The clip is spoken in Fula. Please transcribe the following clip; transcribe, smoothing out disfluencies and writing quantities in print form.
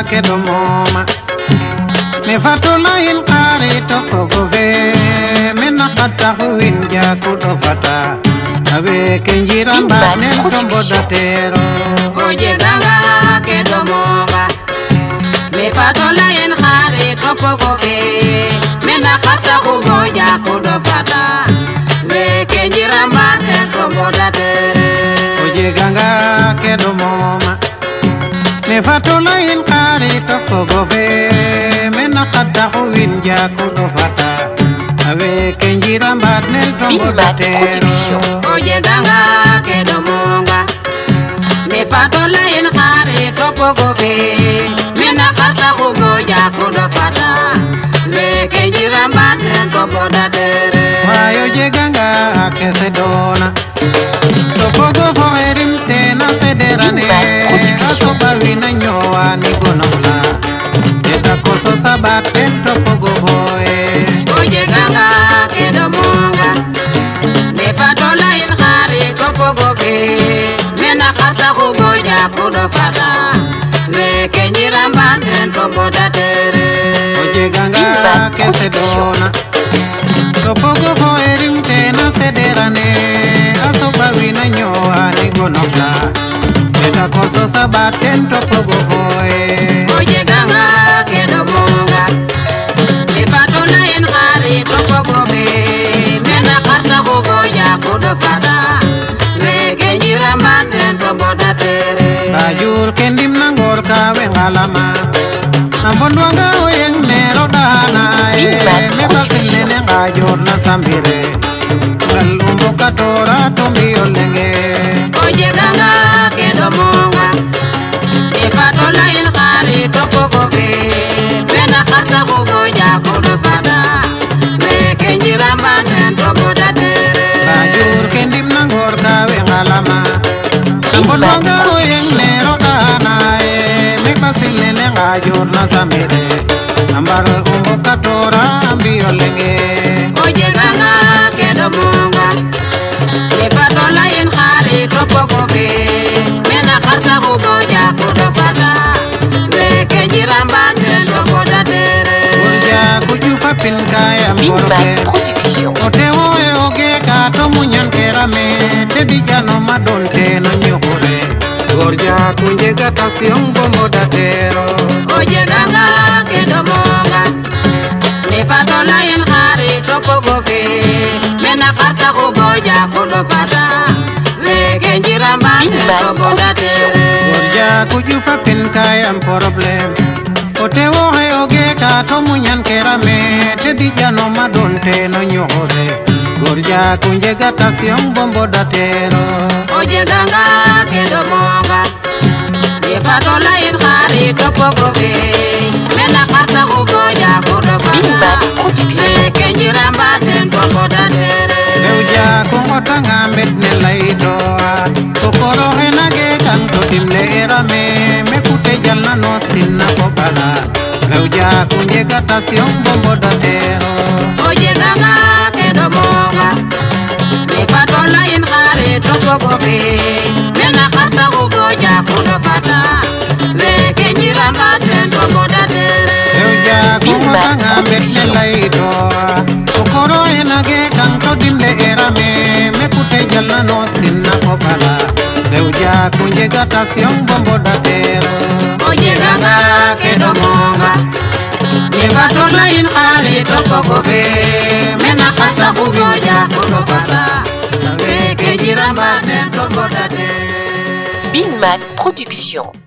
ke do moma me fatula in qari to fogove me nakata huin ja ku do fata abe kenjiramba nen tombo datero oje ganga ke do monga me fatula in qari to fogove me nakata huboja ku do fata me kenjiramba nen tombo datero oje ganga ke do moma me fatula in qari to fogove me nakata huin ja ku do fata abe kenjiramba nen tombo datero oje ganga ke do monga me fatola in khare to pogove me nakata huboja ku do fata me kenjiramba nen tombo datero wayo jeganga ke sedona to pogo erim tena sederane aso bawina nyowa ni gonobla eta koso sabate to pogo boe oje ganga ke do monga me fatola in khare to pogove me nakata huboja ku do fata me kenjiramba nen tombo datero jeganga ke sedona to pogo erim tena sederane aso bawina nyowa ni gonobla eta koso sabate to pogo boe oje ganga ke do monga me fatola in khare to pogove me nakata huboja ku do fata me kenjiramba nen tombo datero Bajur kendim nangor kawe ngalama Ambondwanga oyeng nero dana me basile ne bajur na sambire Galumbo katora tombi olenge oje ganga ke do monga me fatola in khare to pogove me nakata huboja ku do fata me kenjiramba nen tombo datero Bajur kendim nangor kawe ngalama Ambondwanga oyeng nero dana me basile ne bajur na sambire Ambar umbo katora ambi olenge oje ganga ke do monga me fatola in khare to pogove me nakata huboja ku do fata me kenjiramba nen tombo datero Urja kujufa pin kaya mborobe Otewo e oge kato munyan kerame Tebi jano madonte no nyuhure Gorja kunje gata siong bombo datero oje ganga ke do monga me fatola in khare to pogove me nakata huboja ku do fata me kenjiramba nen tombo datero Gorja kujufa pin kaya problem Otewo e oge kato munyan kerame Tebi jano madonte no nyuhure Gorja kunje gata siong bombo datero oje ganga ke do monga me fatola in khare to pogove me nakata huboja ku do fata me kenjiramba nen tombo datero Reuja kungotanga medne laidoa Kokoro henage kanto timle erame Mekute jalna no sinna kopala Reuja kunje gata siong bombo datero oje ganga ke do monga me fatola in khare to pogove me nakata huboja ku do fata me kenjiramba nen tombo datero Reuja kungotanga medne laidoa Kokoro henage kanto timle erame Mekute jalna no sinna kopala Reuja kunje gata siong bombo datero oje ganga ke do monga me fatola in khare to pogove me nakata huboja ku do fata me kenjiramba nen tombo datero Binmac Production.